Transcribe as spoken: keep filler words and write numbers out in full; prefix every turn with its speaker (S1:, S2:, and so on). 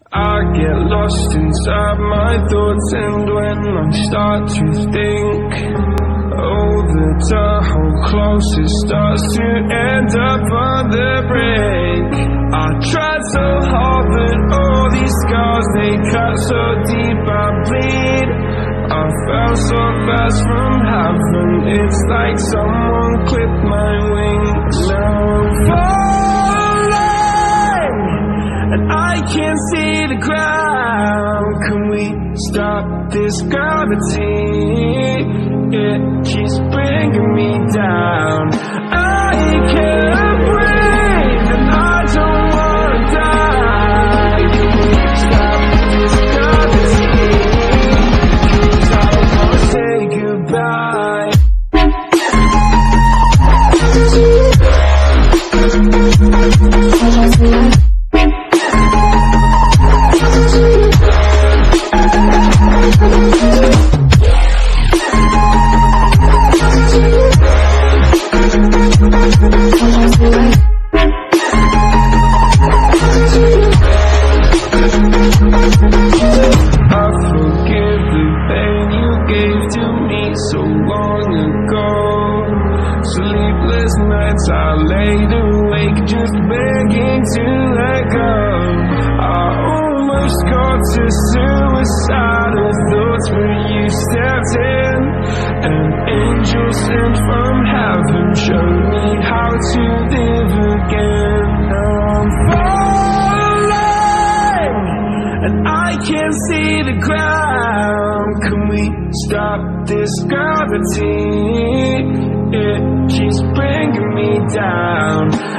S1: I get lost inside my thoughts, and when I start to think, oh, the door closest starts to end up on the brink. I tried so hard, but all these scars, they cut so deep I bleed. I fell so fast from heaven, it's like someone clipped my wings. Now I'm falling, and I can't see the ground. Can we stop this gravity? It keeps bringing me down. I can't breathe, and I don't wanna die. Can we stop this gravity? 'Cause I don't wanna say goodbye. Sleepless nights, I laid awake just begging to let go. I almost got to suicidal thoughts, but you stepped in. An angel sent from heaven showed me how to live again. Now I'm falling, and I can't see the ground. Can we stop this gravity? It keeps bringing me down.